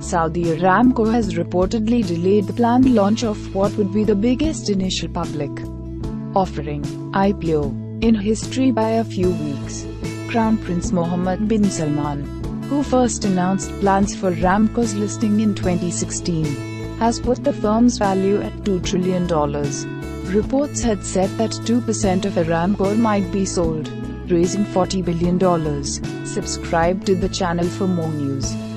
Saudi Aramco has reportedly delayed the planned launch of what would be the biggest initial public offering (IPO) in history by a few weeks. Crown Prince Mohammed bin Salman, who first announced plans for Aramco's listing in 2016, has put the firm's value at $2 trillion. Reports had said that 2% of Aramco might be sold, raising $40 billion. Subscribe to the channel for more news.